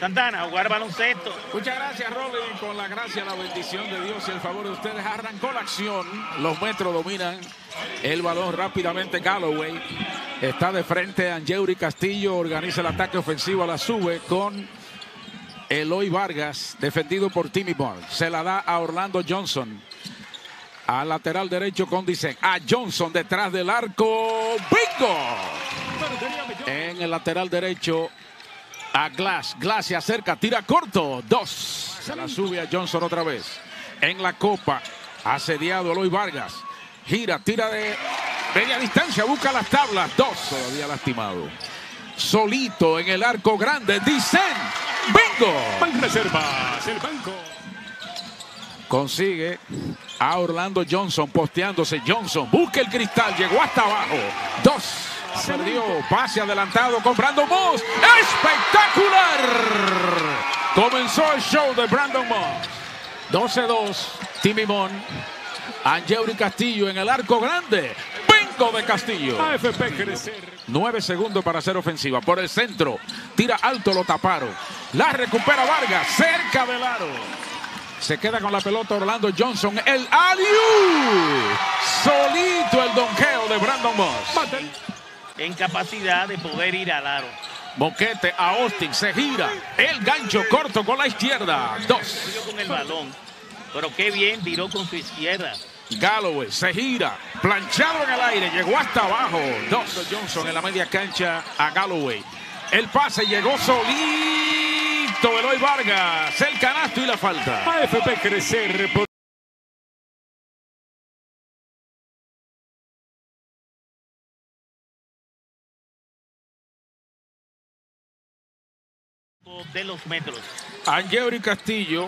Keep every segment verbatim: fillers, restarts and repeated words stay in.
Santana, a jugar baloncesto. Muchas gracias, Robin. Con la gracia, la bendición de Dios y el favor de ustedes, arrancó la acción. Los Metros dominan el balón rápidamente. Galloway está de frente a Angeuri Castillo, organiza el ataque ofensivo, la sube con Eloy Vargas, defendido por Timmy Bond. Se la da a Orlando Johnson. Al lateral derecho con Dicen. A Johnson detrás del arco. ¡Bingo! En el lateral derecho a Glass. Glass se acerca, tira corto. Dos. Se la sube a Johnson otra vez. En la copa, asediado Eloy Vargas. Gira, tira de media distancia, busca las tablas. Dos. Todavía lastimado. Solito en el arco grande. Dicen. ¡Bingo! Banreservas, el banco. Consigue a Orlando Johnson posteándose. Johnson busca el cristal, llegó hasta abajo. Dos. Perdió, pase adelantado con Brandon Moss. ¡Espectacular! Comenzó el show de Brandon Moss. doce dos. Timmy Bond. Angeuri Castillo en el arco grande. ¡Bingo de Castillo! A F P crecer. Nueve segundos para hacer ofensiva. Por el centro. Tira alto, lo taparon. La recupera Vargas. Cerca del aro. Se queda con la pelota Orlando Johnson. El alley-oop. Solito el donqueo de Brandon Moss. En capacidad de poder ir al aro. Boquete a Austin. Se gira. El gancho corto con la izquierda. Dos. Con el balón. Pero qué bien tiró con su izquierda. Galloway se gira. Planchado en el aire. Llegó hasta abajo. Dos. Johnson en la media cancha a Galloway. El pase llegó solito. Eloy Vargas. El canasto y la falta. A F P crecer. Por... de los Metros. Angeuri Castillo.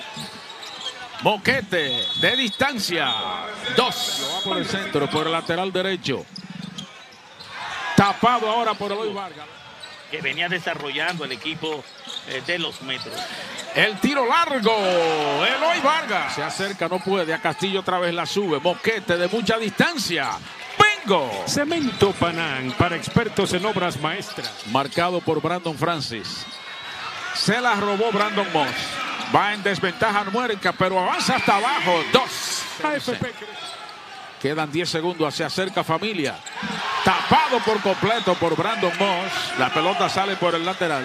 Boquete de distancia. Dos. Lo va por el centro, por el lateral derecho. Tapado ahora por Eloy Vargas. Que venía desarrollando el equipo eh, de los Metros. El tiro largo. Eloy Vargas. Se acerca, no puede. A Castillo otra vez la sube. Boquete de mucha distancia. ¡Bingo! Cemento Panam para expertos en obras maestras. Marcado por Brandon Francis. Se la robó Brandon Moss. Va en desventaja numérica, pero avanza hasta abajo. Dos. A F P. Quedan diez segundos. Se acerca Familia. Tapado por completo por Brandon Moss. La pelota sale por el lateral.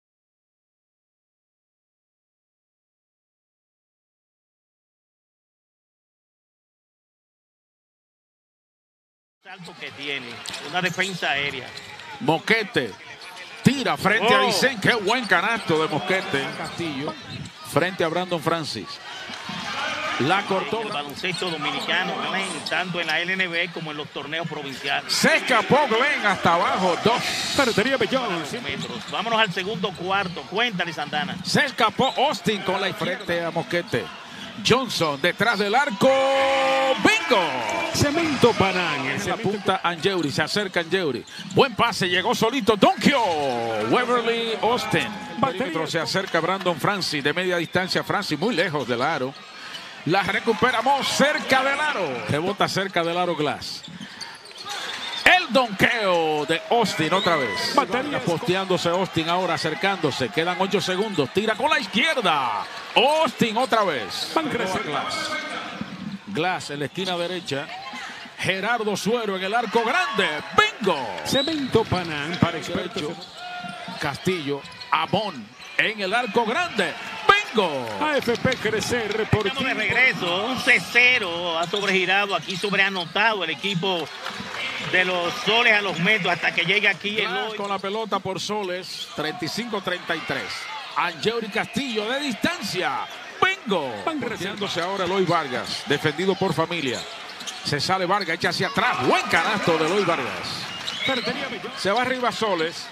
Salto que tiene. Una defensa aérea. Moquete. Tira frente oh. a Dicen. Qué buen canasto de Moquete. Castillo. Frente a Brandon Francis. La cortó. El baloncesto dominicano, Glenn, tanto en la L N B como en los torneos provinciales. Se escapó Glenn hasta abajo. Dos. Perdería Bellón. Vámonos al segundo cuarto. Cuéntale, Santana. Se escapó Austin con la frente a Moquete. Johnson detrás del arco. ¡Bingo! Cemento Panam. En la punta Angeuri. Se acerca Angeuri. Buen pase. Llegó solito. Donkio. Waverly Austin. Perímetro. Se acerca Brandon Francis. De media distancia. Francis muy lejos del aro. La recuperamos cerca del aro. Rebota cerca del aro Glass. El donqueo de Austin otra vez. Batería posteándose Austin ahora, acercándose. Quedan ocho segundos. Tira con la izquierda. Austin otra vez. Glass. Glass en la esquina derecha. Gerardo Suero en el arco grande. ¡Bingo! Cemento Panam para expertos. Castillo. Amón en el arco grande. ¡Bingo! A F P crecer por Estamos de regreso. once cero. Ha sobregirado aquí, sobreanotado el equipo de los Soles a los Metros hasta que llegue aquí el hoy. Con la pelota por Soles. treinta y cinco treinta y tres. Angeuri Castillo de distancia. ¡Bingo! Volteándose ahora Eloy Vargas. Defendido por Familia. Se sale Vargas, echa hacia atrás. Buen canasto de Eloy Vargas. Se va arriba Soles.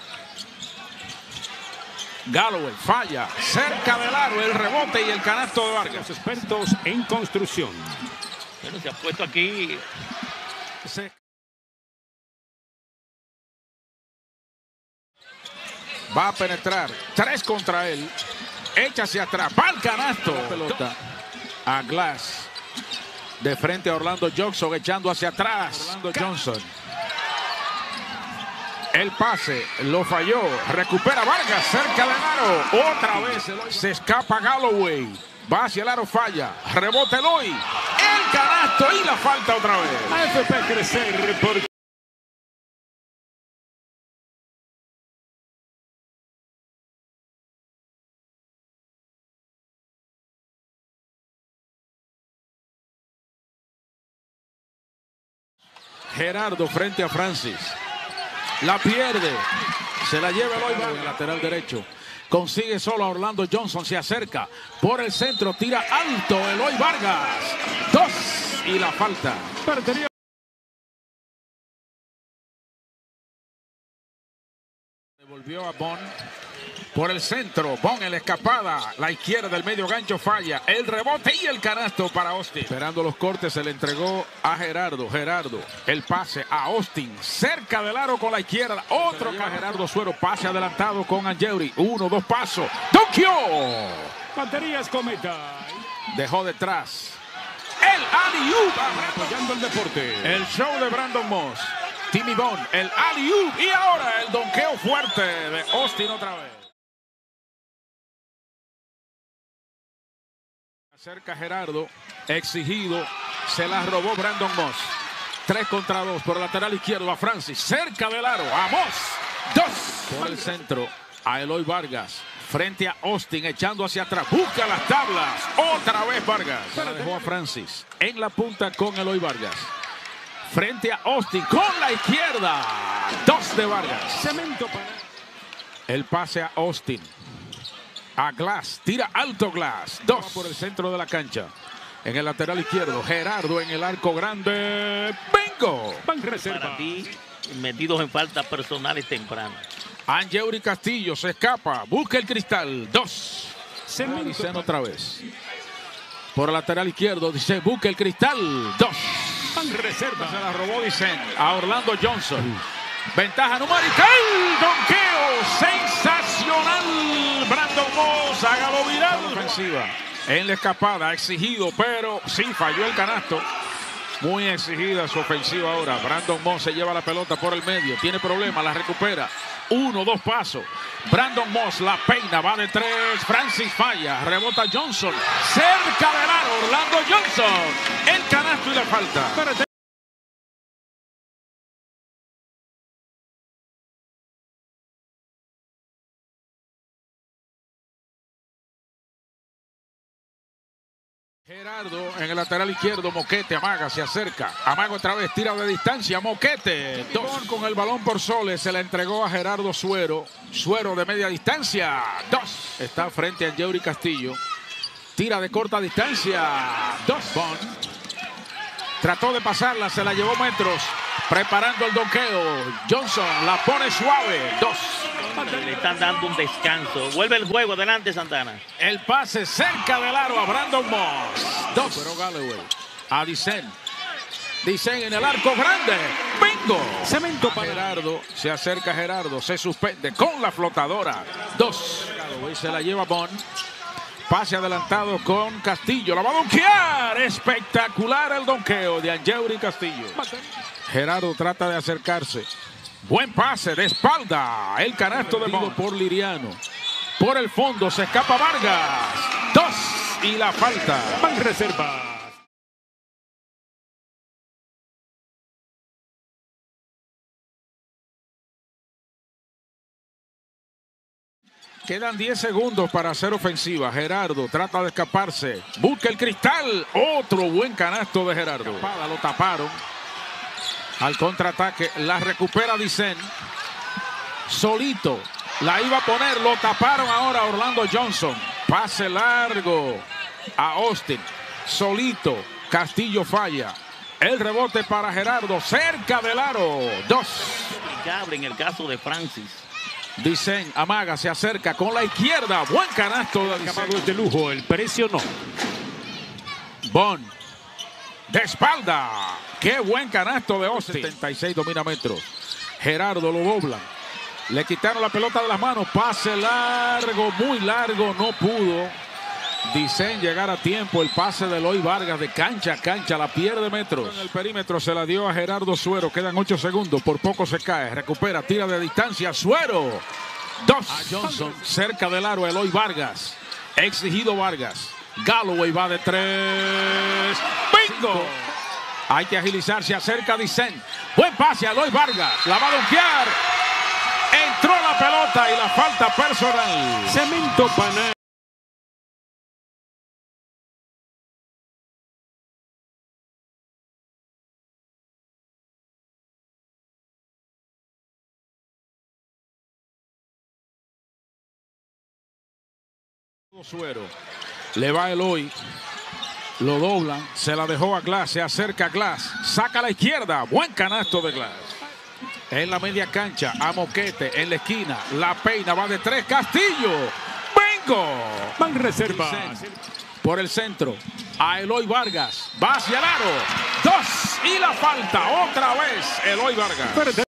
Galloway falla. Cerca del aro el rebote y el canasto de Vargas. Los expertos en construcción. Bueno, se ha puesto aquí. Se... Va a penetrar. Tres contra él. Echa hacia atrás. Va al canasto. La pelota a Glass. De frente a Orlando Johnson echando hacia atrás. Orlando Johnson. El pase lo falló. Recupera Vargas cerca del aro. Otra vez se escapa Galloway. Va hacia el aro, falla. Rebote Eloy. El canasto y la falta otra vez. A F P crecer por... Gerardo frente a Francis. La pierde. Se la lleva Eloy Vargas, el lateral derecho. Consigue solo a Orlando Johnson. Se acerca por el centro. Tira alto Eloy Vargas. Dos. Y la falta. Perdería. Devolvió a Bon. Por el centro, Bon en la escapada, la izquierda del medio gancho falla, el rebote y el canasto para Austin. Esperando los cortes, se le entregó a Gerardo, Gerardo, el pase a Austin, cerca del aro con la izquierda, otro a Gerardo Suero, pase adelantado con Angeuri, uno, dos pasos, ¡Tokio! Baterías Cometa. Dejó detrás, el alley-oop, Apoyando el deporte. el show de Brandon Moss, Timmy Bon, el alley-oop y ahora el donqueo fuerte de Austin otra vez. Cerca Gerardo, exigido, se la robó Brandon Moss. Tres contra dos por el lateral izquierdo a Francis, cerca del aro, a Moss. Dos por el centro, a Eloy Vargas, frente a Austin, echando hacia atrás, busca las tablas. Otra vez Vargas. Se la dejó a Francis, en la punta con Eloy Vargas. Frente a Austin, con la izquierda. Dos de Vargas. Cemento para... El pase a Austin. A Glass, tira alto Glass, dos por el centro de la cancha. En el lateral izquierdo, Gerardo en el arco grande. ¡Bingo! Van reserva. Para ti, metidos en faltas personales tempranas. Angeuri Castillo se escapa, busca el cristal, dos. Cemento Dicen para... otra vez. Por el lateral izquierdo, dice, busca el cristal, dos. Van reserva. Se la robó Dicen a Orlando Johnson. Ventaja numérica, el donqueo sensacional. Brandon Moss, hágalo viral. Ofensiva en la escapada, exigido, pero sí falló el canasto. Muy exigida su ofensiva ahora. Brandon Moss se lleva la pelota por el medio, tiene problemas, la recupera. Uno, dos pasos. Brandon Moss la peina, va de tres. Francis falla, rebota Johnson. Cerca del aro, Orlando Johnson. El canasto y la falta. Gerardo en el lateral izquierdo, Moquete amaga, se acerca, amaga otra vez, tira de distancia, Moquete, dos con el balón por Soles, se la entregó a Gerardo Suero, Suero de media distancia, dos, está frente a Angeuri Castillo, tira de corta distancia, dos, Bon, trató de pasarla, se la llevó metros, preparando el donqueo, Johnson la pone suave, dos. Le están dando un descanso. Vuelve el juego, adelante Santana. El pase cerca del aro a Brandon Moss. Dos. Pero Galloway a Dicen. Dicen en el arco grande. ¡Bingo! Cemento para... Gerardo. Se acerca Gerardo. Se suspende con la flotadora. Dos. Galloway se la lleva Bon. Pase adelantado con Castillo. La va a donkear. Espectacular el donqueo de Angeuri Castillo. Gerardo trata de acercarse. Buen pase de espalda. El canasto de Bon por Liriano. Por el fondo se escapa Vargas. Dos y la falta. Van reserva. Quedan diez segundos para hacer ofensiva. Gerardo trata de escaparse. Busca el cristal. Otro buen canasto de Gerardo. Escapada, lo taparon. Al contraataque, la recupera Dicen. Solito, la iba a poner, lo taparon ahora Orlando Johnson. Pase largo a Austin. Solito, Castillo falla. El rebote para Gerardo, cerca del aro. Dos. En el caso de Francis. Dicen, amaga, se acerca con la izquierda. Buen canasto de Acabados de lujo, el precio no. Bon. De espalda. Qué buen canasto de Austin. setenta y seis domina metros. Gerardo lo doblan. Le quitaron la pelota de las manos. Pase largo, muy largo. No pudo. Dicen llegar a tiempo. El pase de Eloy Vargas de cancha a cancha. La pierde metros. En el perímetro se la dio a Gerardo Suero. Quedan ocho segundos. Por poco se cae. Recupera. Tira de distancia. Suero. Dos. A Johnson. Cerca del aro. Eloy Vargas. Exigido Vargas. Galloway va de tres. ¡Bingo! Hay que agilizar. Se acerca Dicen. Buen pase a Eloy Vargas. La va a donkear. Entró la pelota y la falta personal. Cemento Panay. Suero. Le va Eloy. Lo doblan. Se la dejó a Glass. Se acerca a Glass. Saca a la izquierda. Buen canasto de Glass. En la media cancha. A Moquete. En la esquina. La peina. Va de tres. Castillo. ¡Bingo! Van reserva. Por el centro. A Eloy Vargas. Va hacia el aro. Dos. Y la falta. Otra vez. Eloy Vargas. Perde.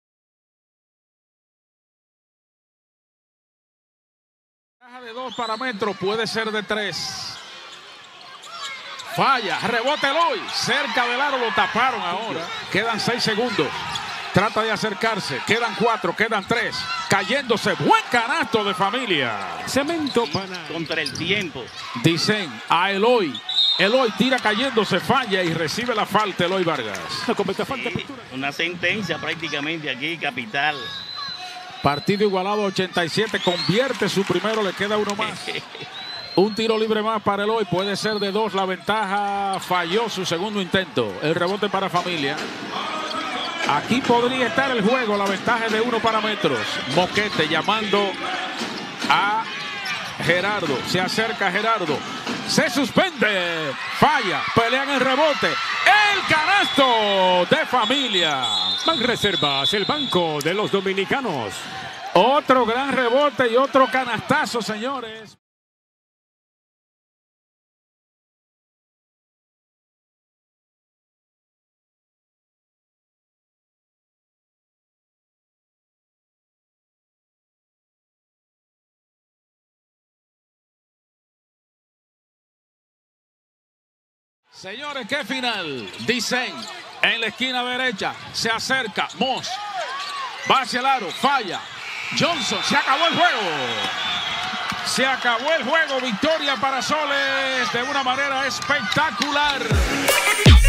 De dos parámetros, puede ser de tres. Falla, rebote Eloy, cerca del aro, lo taparon ahora. Quedan seis segundos. Trata de acercarse, quedan cuatro, quedan tres. Cayéndose, buen canasto de Familia. Cemento Panay. Contra el tiempo. Dicen a Eloy. Eloy tira cayéndose, falla y recibe la falta Eloy Vargas. Sí, una sentencia prácticamente aquí, capital. Partido igualado ochenta y siete, convierte su primero, le queda uno más. Un tiro libre más para Eloy, puede ser de dos, la ventaja falló su segundo intento. El rebote para Familia. Aquí podría estar el juego, la ventaja de uno para metros. Moquete llamando a Gerardo, se acerca Gerardo. Se suspende, falla, pelean el rebote. El canasto de Familia. Van reservas, el banco de los dominicanos. Otro gran rebote y otro canastazo, señores. Señores, qué final. Dicen en la esquina derecha. Se acerca Moss. Va hacia el aro. Falla. Johnson. Se acabó el juego. Se acabó el juego. Victoria para Soles de una manera espectacular.